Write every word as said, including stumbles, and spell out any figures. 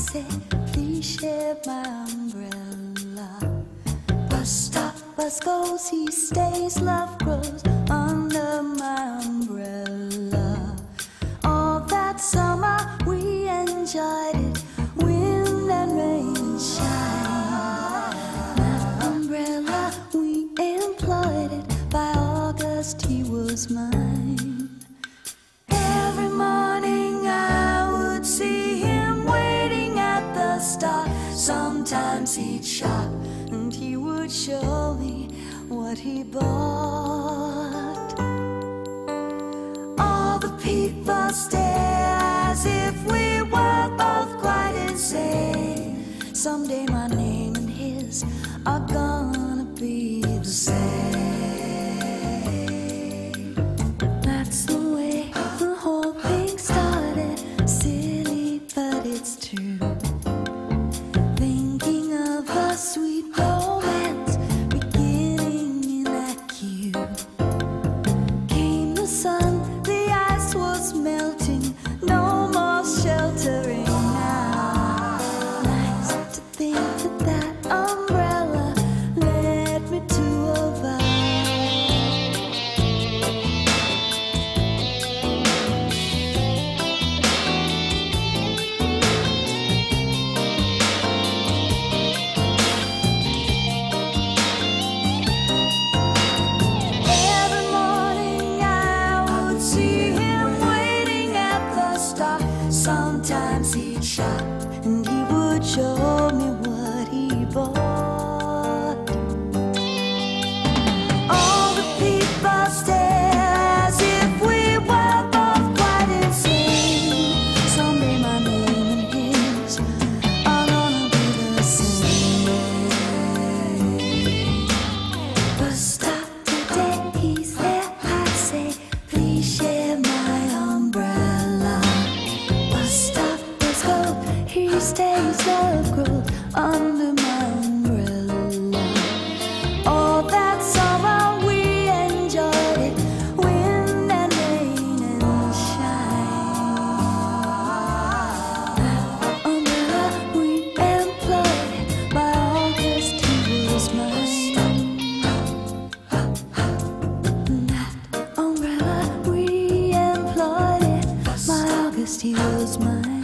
say, please share my umbrella. Bus stop, bus goes, he stays, love grows under my umbrella. All that summer we enjoyed it, wind and rain and shine. That umbrella, we employed it, by August he was mine. Every morning I would see him waiting at the stop. Sometimes he'd shop and he would show me what he bought. All the people stare as if we were both quite insane. Someday my name and his are gonna be the same. That's the way the whole thing started. Silly, but it's true. Thinking of a sweet romance beginning in that queue. Came the sun, the ice was melting, no more sheltering now. Nice to think that that umbrella led me to a vow. Every morning I would see him waiting at the stop. Sometimes he'd shop and he would show me what he bought. All the people stare as if we were both quite insane. Someday my name and his are gonna be the same. But stop today, he's there, I say, please share my umbrella. Bus stop, bus go, he stays, love grows under my umbrella. All that summer we enjoyed it, wind and rain and shine. That umbrella we employed it, by August he was mine. That umbrella we employed it, by August he was mine.